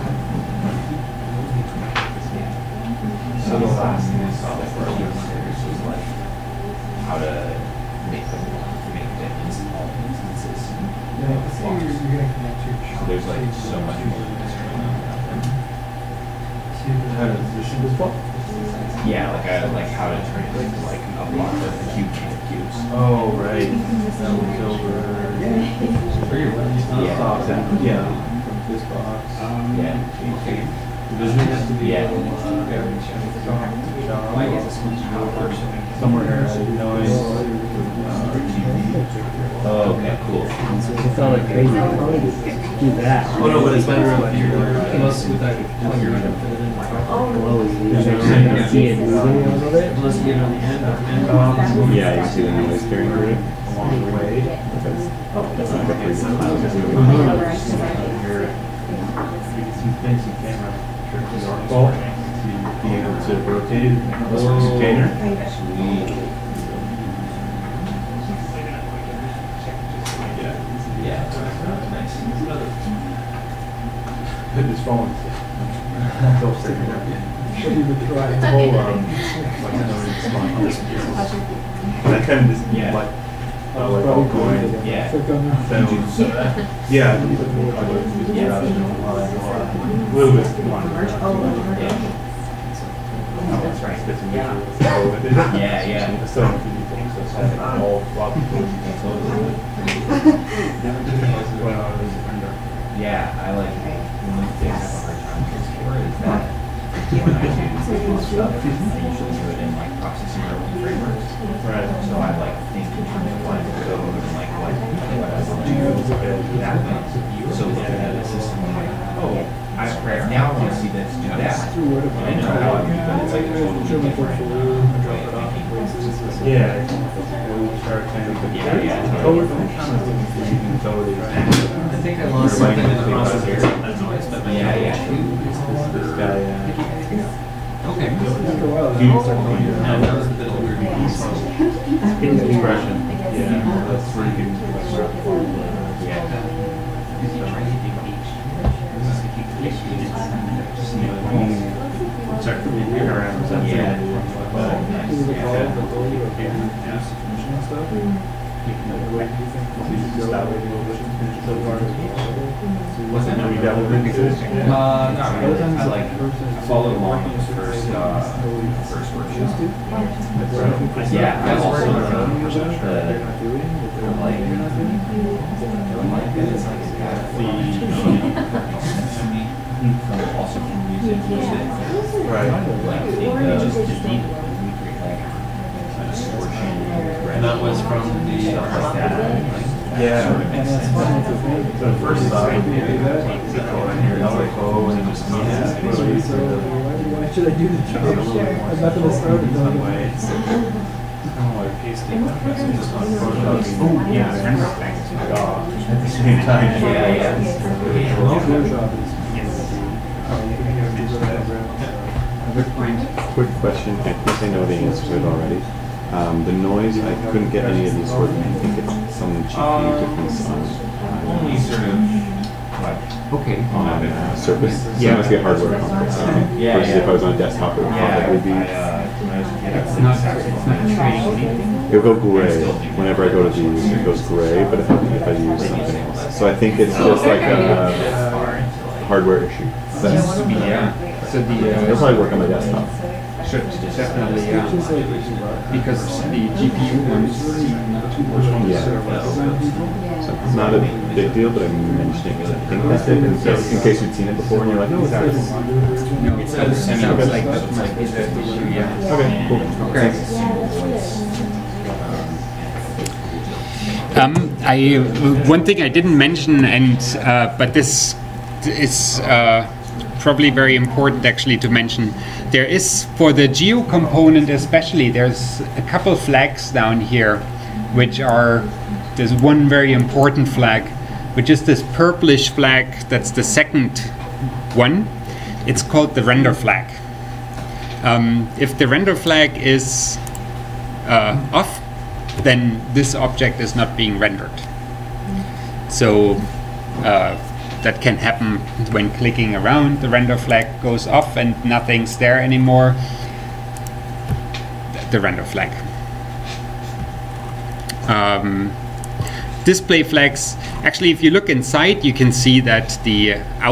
Speaker 7: So the last thing I saw before I was serious was like how to make all instances. So there's like so much more to this going on out there.
Speaker 2: How to position this block?
Speaker 7: Yeah, like how to turn it into like a block of cube cubes.
Speaker 2: Oh, right. That was over.
Speaker 7: Yeah.
Speaker 2: Yeah. From this box.
Speaker 7: Yeah. Okay.
Speaker 2: Division has to be
Speaker 7: Yeah.
Speaker 2: somewhere here. Noise.
Speaker 7: Oh, okay, cool.
Speaker 3: It's all like crazy. Do that.
Speaker 5: Oh no, but it's better if you're unless with that you're gonna fit it in like
Speaker 3: Glowy. You can see it moving a little bit.
Speaker 5: unless you get it on the end.
Speaker 2: Yeah, you see the noise carrying through it along the way. That's not good for
Speaker 8: Some fancy camera tricks to be able to rotate it in a container.
Speaker 7: Yeah, nice.
Speaker 8: His phone. That kind of just
Speaker 7: Yeah.
Speaker 8: like altcoin.
Speaker 7: Yeah.
Speaker 8: Phones. Yeah. A little bit.
Speaker 7: Yeah.
Speaker 8: That's right.
Speaker 7: Yeah, yeah.
Speaker 8: So all flop
Speaker 7: Yeah, I like one of the things I have a hard time with is that when I do stuff, I usually do it in like processing or own frameworks.
Speaker 8: Right.
Speaker 7: So I like think in terms of like code and like what I want to do that way. So looking at a system I'm like, oh, now I want to see this do that. And I know how I do, but it's like a totally different way of thinking.
Speaker 8: Yeah. Start kind of
Speaker 7: Yeah.
Speaker 5: I think I lost something in the process of that noise, but
Speaker 7: Yeah, yeah.
Speaker 8: This guy,
Speaker 5: Okay.
Speaker 8: After a while, you start going to
Speaker 5: And that was a bit of a weird piece.
Speaker 8: hidden expression. Yeah, that's where you can. Sorry, around
Speaker 7: What's that?
Speaker 8: Have you dabbled into it?
Speaker 7: Not really. I like followed along on the first workshop. Yeah, I also like it's like it's got also can use it
Speaker 8: Right.
Speaker 7: like just deep distortion.
Speaker 5: And that was from the
Speaker 7: Stuff like that.
Speaker 8: Yeah.
Speaker 7: Sort of makes sense.
Speaker 8: So the first thought would be do that. And just
Speaker 4: Why should I do the job? I'm not going to start it.
Speaker 8: some way. It's kind of like pasting. Just on photoshopping. Oh yeah, the render things. At the same time.
Speaker 7: Yeah.
Speaker 2: Quick question, I think I know the answer to it already. The noise, I couldn't get any of these working. I think it's some GPU difference
Speaker 7: Only sort of like
Speaker 5: Okay.
Speaker 2: on Surface. So
Speaker 5: Yeah.
Speaker 2: it must be a hardware complex.
Speaker 7: Yeah,
Speaker 2: Versus
Speaker 7: yeah.
Speaker 2: if I was on a desktop, it would probably be.
Speaker 5: It's not trading anything.
Speaker 2: It will go gray. Whenever I go to these, it goes gray, but if I use something else. So I think it's just like a hardware issue. That's,
Speaker 5: Yeah. So
Speaker 2: it'll probably work on my desktop.
Speaker 5: should definitely because the GPU ones seem not to work on the
Speaker 2: Yeah.
Speaker 5: server.
Speaker 2: So it's not a big deal, but I'm mentioning it. I think that's it. In case you'd seen it before and you're like, no, it's not.
Speaker 5: No, it sounds like that might be the issue. Yeah.
Speaker 2: Okay, cool.
Speaker 5: Okay. One thing I didn't mention, and but this is probably very important actually to mention. There is, for the geo component especially, there's a couple flags down here, which are, there's one very important flag, which is this purplish flag. That's the second one. It's called the render flag. If the render flag is off, then this object is not being rendered. So that can happen when clicking around. The render flag goes off and nothing's there anymore. The render flag. Display flags. Actually, if you look inside, you can see that the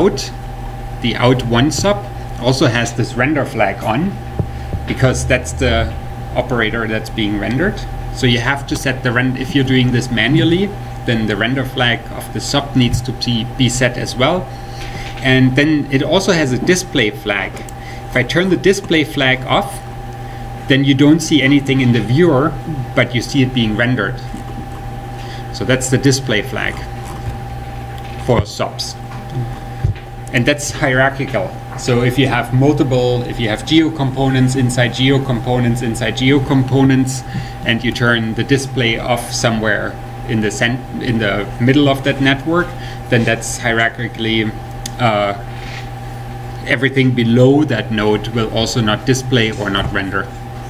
Speaker 5: out1 sub also has this render flag on, because that's the operator that's being rendered. So you have to set the render. If you're doing this manually, then the render flag of the sub needs to be set as well. And then it also has a display flag. If I turn the display flag off, then you don't see anything in the viewer, but you see it being rendered. So that's the display flag for subs. And that's hierarchical. So if you have geo components inside geo components inside geo components, and you turn the display off somewhere in the middle of that network, then that's hierarchically everything below that node will also not display or not render.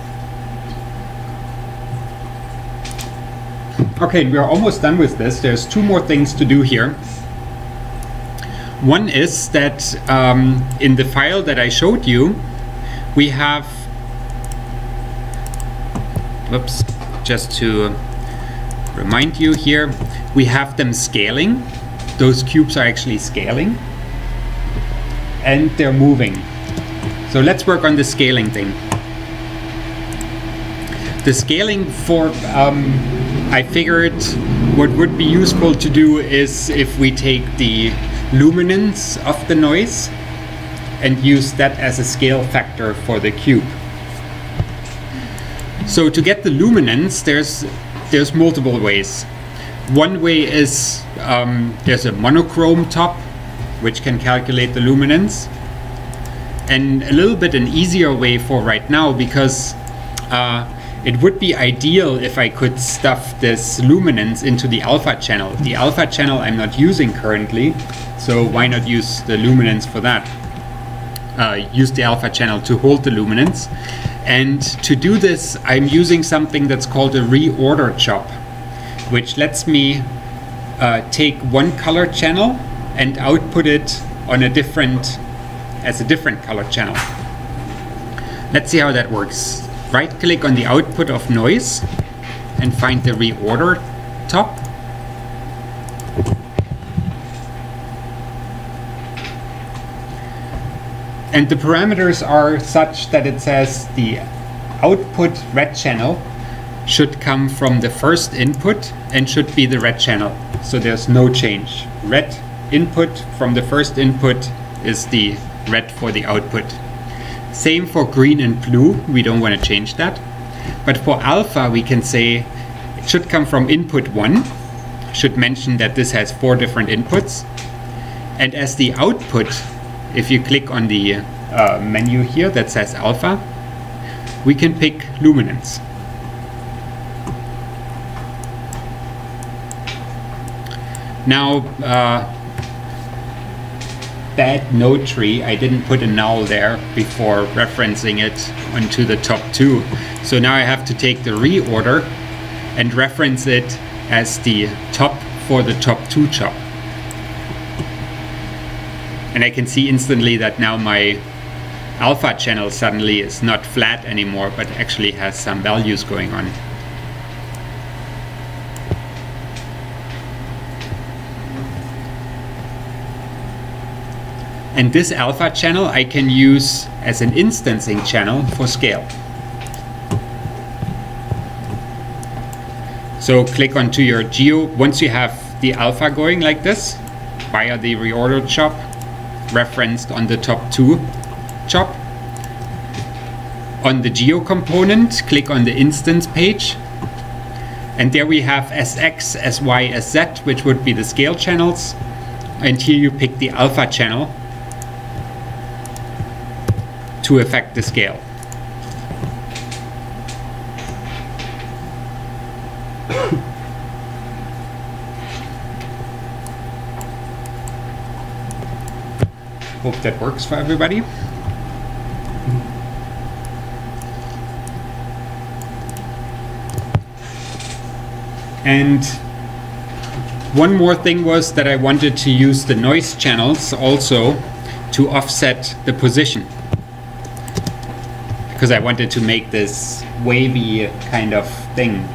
Speaker 5: Okay, we're almost done with this. There's two more things to do here. One is that in the file that I showed you, we have, whoops, just to remind you here, we have them scaling. Those cubes are actually scaling, and they're moving. So let's work on the scaling thing. The scaling for, I figured what would be useful to do is if we take the luminance of the noise and use that as a scale factor for the cube. So to get the luminance, there's multiple ways. One way is there's a monochrome top, which can calculate the luminance, and a little bit an easier way for right now, because it would be ideal if I could stuff this luminance into the alpha channel. The alpha channel I'm not using currently, so why not use the luminance for that?
Speaker 1: use the alpha channel to hold the luminance. And to do this, I'm using something that's called a reorder chop, which lets me take one color channel and output it on a different color channel. Let's see how that works. Right click on the output of noise and find the reorder top. And the parameters are such that it says the output red channel should come from the first input and should be the red channel. So there's no change. Red input from the first input is the red for the output. Same for green and blue, we don't want to change that. But for alpha we can say it should come from input 1, should mention that this has 4 different inputs. And as the output, if you click on the menu here that says alpha, we can pick luminance. Now, bad node tree, I didn't put a null there before referencing it onto the top 2. So now I have to take the reorder and reference it as the top for the top 2 chop. And I can see instantly that now my alpha channel suddenly is not flat anymore, but actually has some values going on. And this alpha channel I can use as an instancing channel for scale. So click onto your geo, once you have the alpha going like this, via the reorder chop, referenced on the top 2 chop. On the geo component, click on the instance page. And there we have SX, SY, SZ, which would be the scale channels. And here you pick the alpha channel to affect the scale. Hope that works for everybody. And one more thing was that I wanted to use the noise channels also to offset the position, because I wanted to make this wavy kind of thing.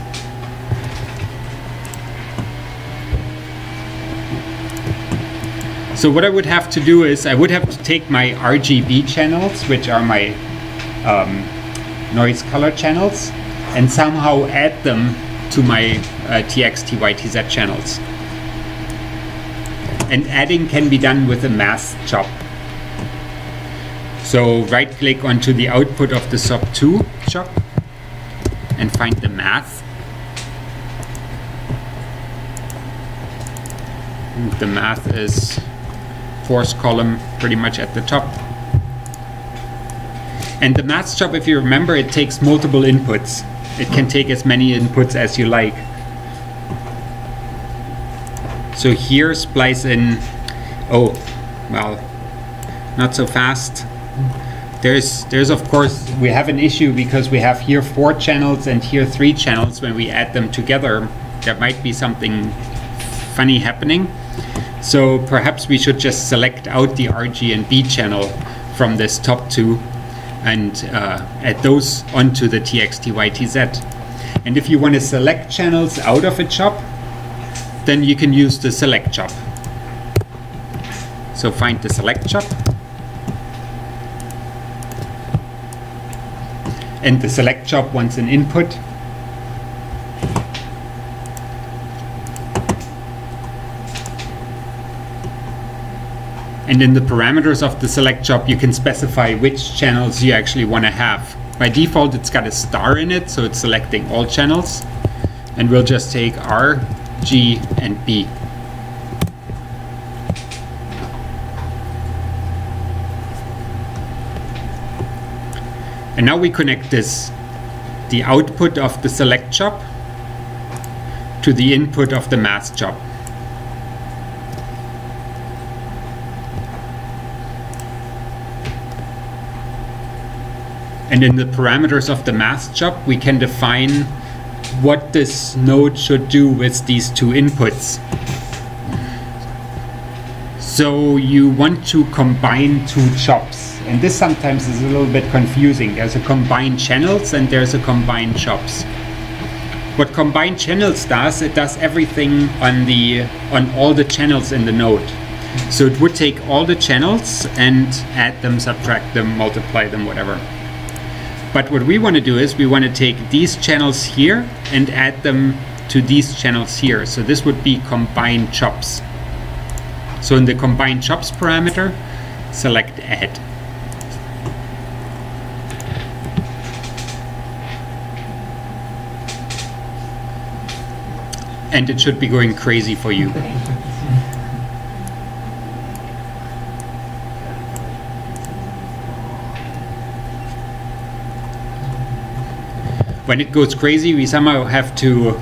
Speaker 1: So what I would have to do is I would have to take my RGB channels, which are my noise color channels, and somehow add them to my TX, TY, TZ channels. And adding can be done with a mask chop. So right click onto the output of the sub 2 chop and find the math. And the math is force column pretty much at the top. And the math chop, if you remember, it takes multiple inputs. It can take as many inputs as you like. So here splice in, oh, well, not so fast. There's of course, we have an issue because we have here 4 channels and here 3 channels. When we add them together, there might be something funny happening. So perhaps we should just select out the RG and B channel from this top 2 and add those onto the TX, TY, TZ. And if you want to select channels out of a chop, then you can use the select chop. So find the select chop. And the select chop wants an input. And in the parameters of the select chop, you can specify which channels you actually want to have. By default, it's got a star in it, so it's selecting all channels. And we'll just take R, G, and B. And now we connect this, the output of the select chop, to the input of the mask chop. And in the parameters of the math job, we can define what this node should do with these two inputs. So you want to combine two chops, and this sometimes is a little bit confusing. There's a combine channels and there's a combine chops. What combine channels does, it does everything on all the channels in the node. So it would take all the channels and add them, subtract them, multiply them, whatever. But what we want to do is we want to take these channels here and add them to these channels here. So this would be combine chops. So in the combine chops parameter, select add. And it should be going crazy for you. When it goes crazy, we somehow have to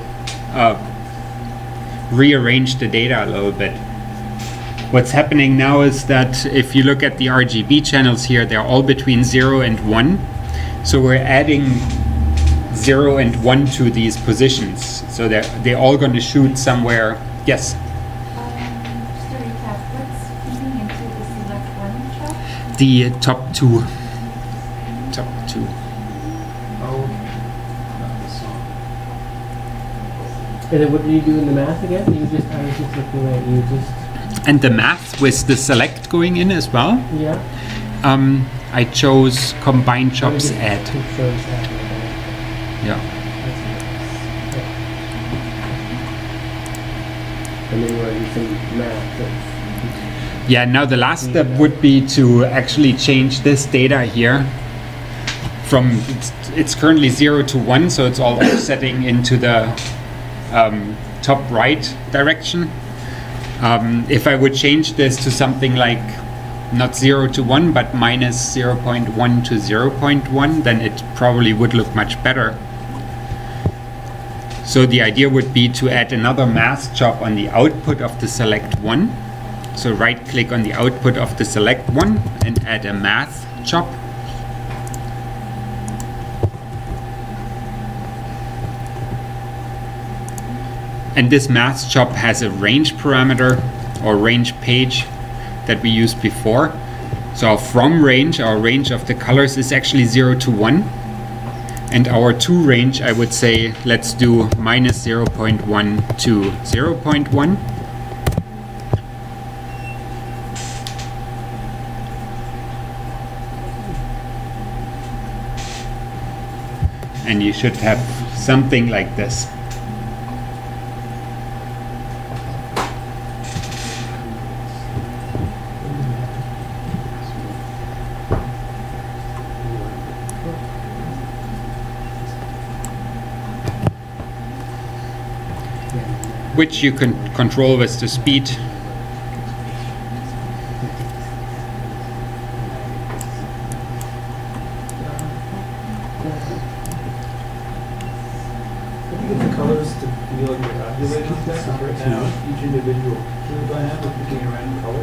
Speaker 1: rearrange the data a little bit. What's happening now is that if you look at the RGB channels here, they're all between 0 and 1. So we're adding 0 and 1 to these positions. So they're all going to shoot somewhere. Yes?
Speaker 6: Just to recap, what's feeding into the select one chop?
Speaker 1: The top two. Top two.
Speaker 3: And then what do you do in the math again? I was just looking at
Speaker 1: And the math with the select going in as well.
Speaker 3: Yeah.
Speaker 1: I chose combine chops add. Yeah.
Speaker 3: And then we're using math.
Speaker 1: Yeah, now the last step would be to actually change this data here from, it's currently 0 to 1, so it's all offsetting into the top right direction. If I would change this to something like not 0 to 1, but minus 0.1 to 0.1, then it probably would look much better. So the idea would be to add another math chop on the output of the select one. So right click on the output of the select one and add a math chop. And this math chop has a range parameter or range page that we used before. So our from range, our range of the colors is actually 0 to 1. And our to range, I would say, let's do minus 0.1 to 0.1. And you should have something like this. Which you can control with the speed.
Speaker 8: The colors to feel like you're tabulating that right now. Each individual cube I have is picking a random color.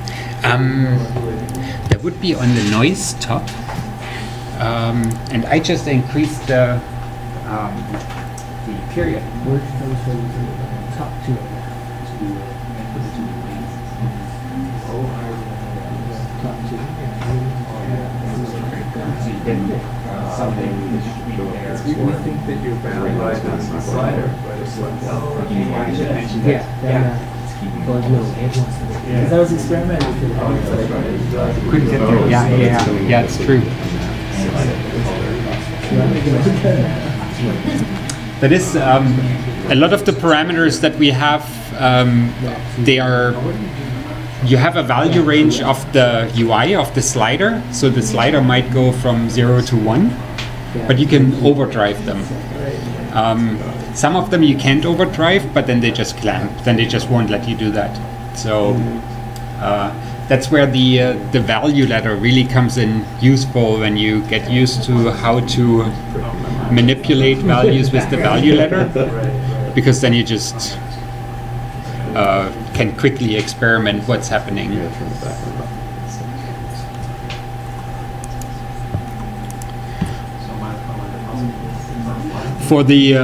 Speaker 1: That would be on the noise top, and I just increased the period.
Speaker 3: Which comes from the top two. Top two.
Speaker 2: Something should be there.
Speaker 8: We think that you're bound by the slider, by the select one.
Speaker 3: Because I was experimenting with it.
Speaker 1: Couldn't get there. Yeah, it's true. That is a lot of the parameters that we have. They are. You have a value range of the UI of the slider, so the slider might go from 0 to 1, but you can overdrive them. Some of them you can't overdrive, but then they just clamp. Then they just won't let you do that. So that's where the value ladder really comes in useful when you get used to how to manipulate values with the value ladder, because then you just can quickly experiment what's happening. for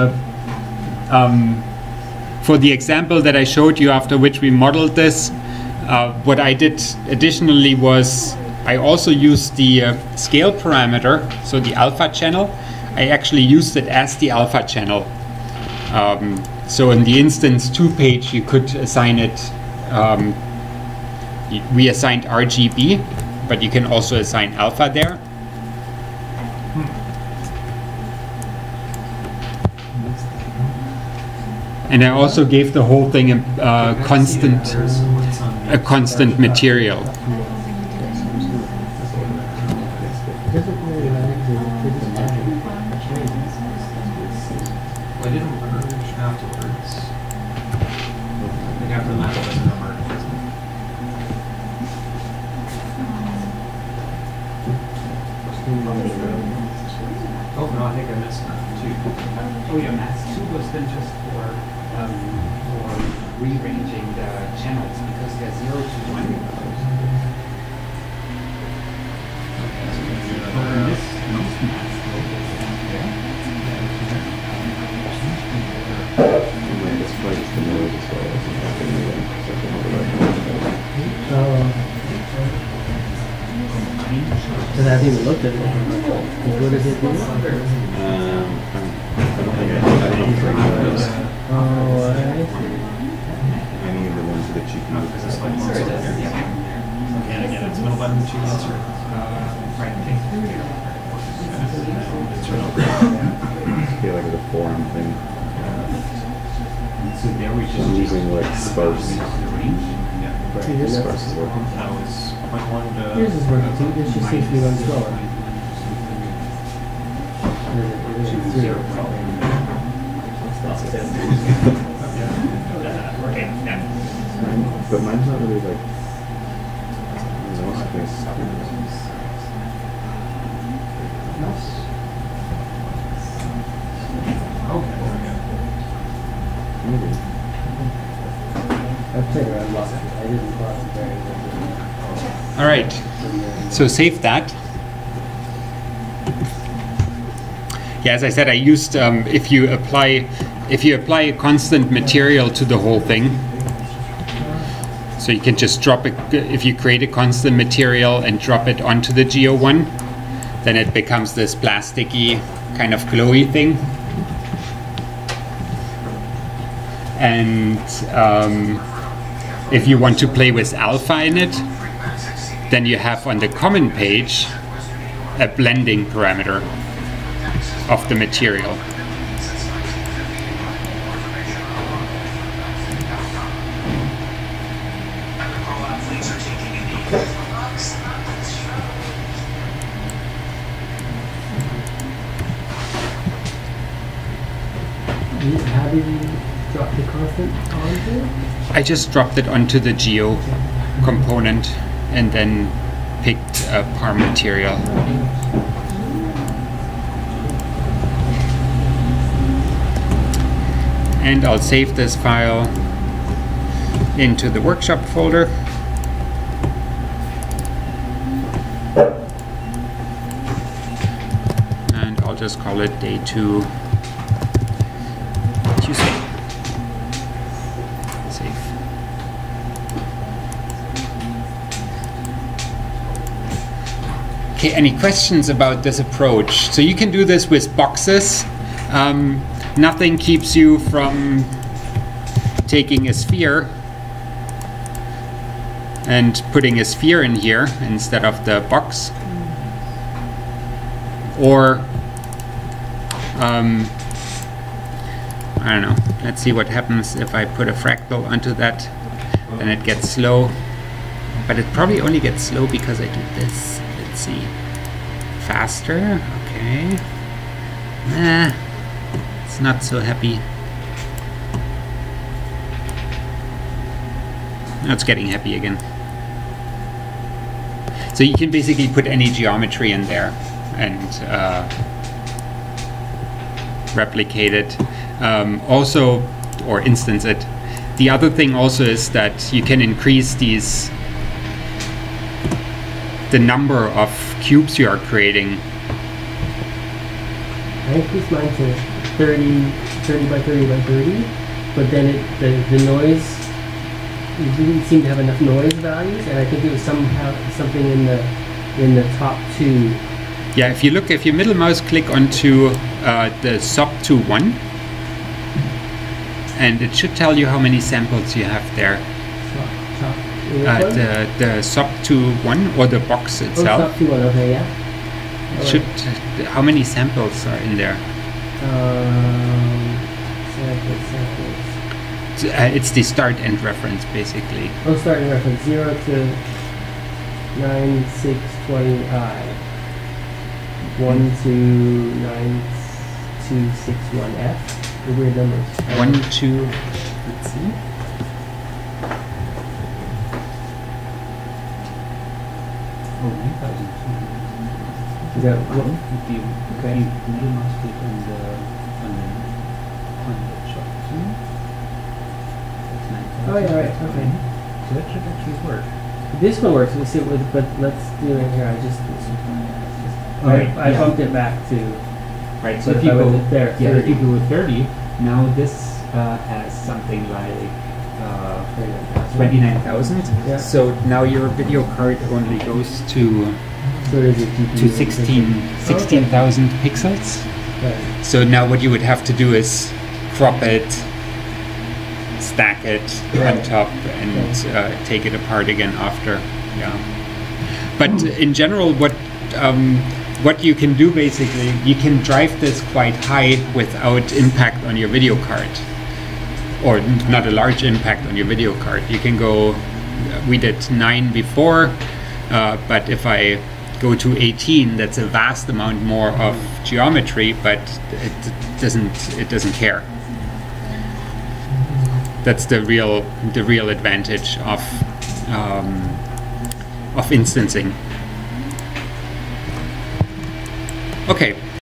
Speaker 1: the example that I showed you after which we modeled this, what I did additionally was I also used the scale parameter, so the alpha channel. I actually used it as the alpha channel. So in the instance 2 page, you could assign it, we assigned RGB, but you can also assign alpha there. And I also gave the whole thing a constant material.
Speaker 5: Well, I didn't merge afterwards. Like after the map, it wasn't a merge. Oh no, I think I missed that too.
Speaker 4: Oh yeah, mask 2 was then just for rearranging the channels because they're 0 to 1. This mask located down here.
Speaker 2: This part is the node as well as
Speaker 3: Because I haven't even looked at it. What does it do?
Speaker 2: I don't think I didn't bring those.
Speaker 3: Oh, I see.
Speaker 2: Any of the ones that you can
Speaker 5: Is this like one here? And again, it's middle button, 2 answer.
Speaker 4: Right, okay.
Speaker 2: feel like it's a forum thing.
Speaker 4: So there we
Speaker 2: I'm
Speaker 4: just
Speaker 2: using like sparse.
Speaker 5: Yeah.
Speaker 2: Sparse is working.
Speaker 5: That was 0.1 to...
Speaker 3: Yours is working too. This just seems to be going slower. Zero.
Speaker 2: But mine's not really like. Maybe.
Speaker 3: I've played around lots. I didn't cross it very well.
Speaker 1: All right, so save that. Yeah, as I said, I used if you apply a constant material to the whole thing, so you can just drop it. If you create a constant material and drop it onto the GO1, then it becomes this plasticky kind of glowy thing. And if you want to play with alpha in it, then you have on the common page a blending parameter of the material.
Speaker 3: How did you drop the constant onto?
Speaker 1: I just dropped it onto the geo component and then picked a par material. And I'll save this file into the workshop folder. And I'll just call it day 2 Tuesday. Save. Okay, any questions about this approach? So you can do this with boxes. Nothing keeps you from taking a sphere and putting a sphere in here instead of the box. Or, I don't know, let's see what happens if I put a fractal onto that. Then it gets slow. But it probably only gets slow because I do this. Let's see. Faster, okay. Nah. It's not so happy. Now it's getting happy again. So you can basically put any geometry in there and replicate it. Also, or instance it. The other thing also is that you can increase the number of cubes you are creating.
Speaker 3: I increased mine to 30 by 30 by 30, but then the noise, it didn't seem to have enough noise values, and I think it was something in the top two.
Speaker 1: Yeah, if you middle mouse click onto the sub to 1, and it should tell you how many samples you have there. The sub to 1 or the box itself.
Speaker 3: Oh, sub to 1, okay, yeah. All
Speaker 1: Should
Speaker 3: right.
Speaker 1: how many samples are in there?
Speaker 3: Samples.
Speaker 1: It's the start end reference basically.
Speaker 3: Oh, starting reference 0 to 9620i. 1 to 9261f. The weird numbers.
Speaker 1: 1, 2, let's see.
Speaker 4: Oh, 9,000.
Speaker 3: Is that what?
Speaker 4: If you middle mouse click on the shop two, that's 9,000.
Speaker 3: Oh yeah, right. Okay.
Speaker 4: So that should actually work.
Speaker 3: This one works. We'll see it with, but let's do it here. I bumped it back to.
Speaker 4: Right. So
Speaker 3: But
Speaker 4: if you
Speaker 3: if I
Speaker 4: go
Speaker 3: was there,
Speaker 4: yeah, if
Speaker 3: 30.
Speaker 4: you go with 30, now this has something like
Speaker 1: 29,000.
Speaker 3: Yeah.
Speaker 1: So now your video card only goes to
Speaker 3: So it is a GPU.
Speaker 1: 16,000 pixels.
Speaker 3: Right.
Speaker 1: So now what you would have to do is crop it, stack it on top, and take it apart again after. Yeah. But in general, what you can do basically, you can drive this quite high without impact on your video card, or not a large impact on your video card. You can go. We did 9 before, but if I go to 18, that's a vast amount more of geometry, but it doesn't care. That's the real advantage of instancing. Okay.